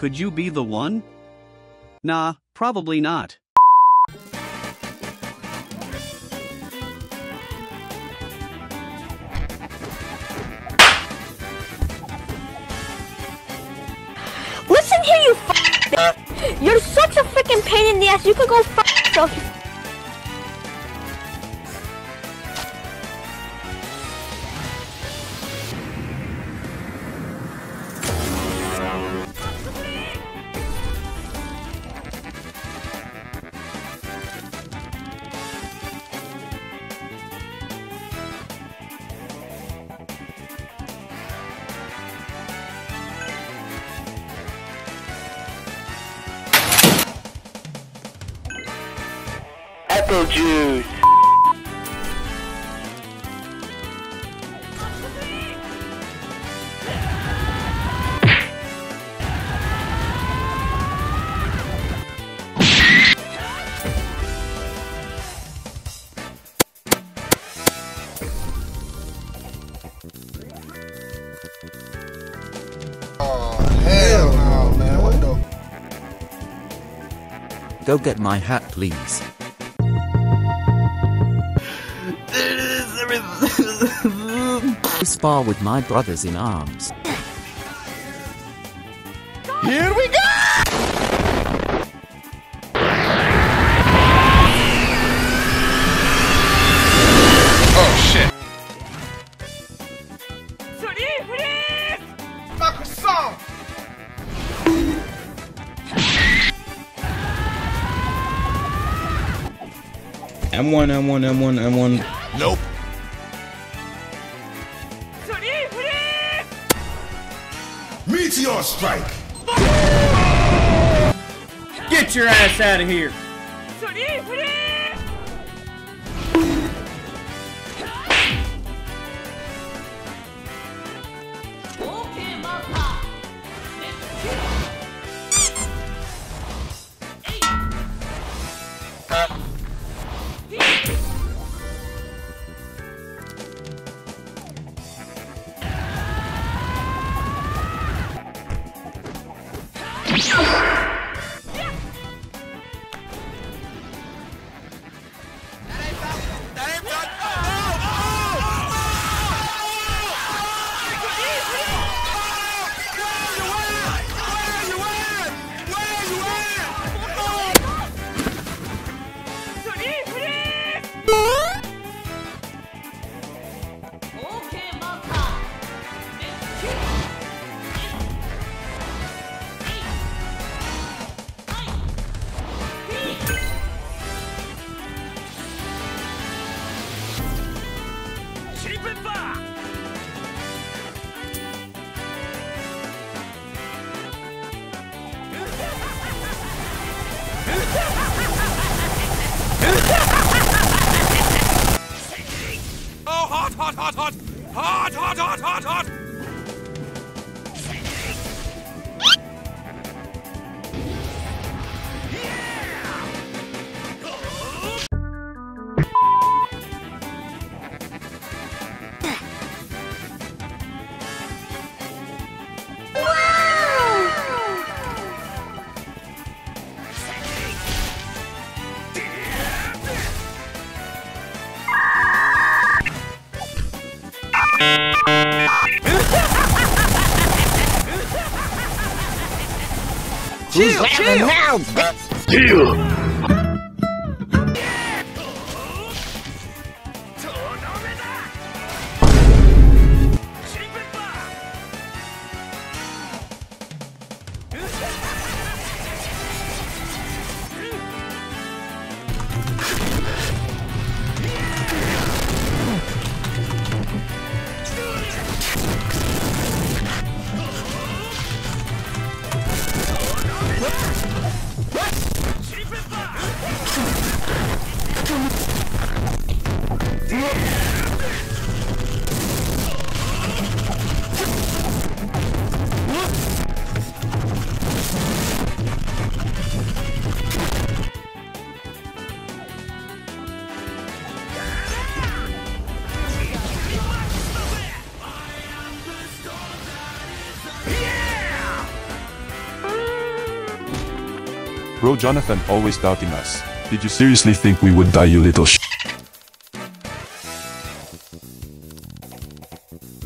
Could you be the one? Nah, probably not. Listen here, you You're such a freaking pain in the ass. You could go yourself. Apple juice. Oh, hell no, man. What the? Go get my hat, please. Spar with my brothers in arms. Here we go! Oh shit! M1. Nope. Meteor strike! Get your ass out of here! Hot! Chill now, bitch. Bro Jonathan always doubting us. Did you seriously think we would die, you little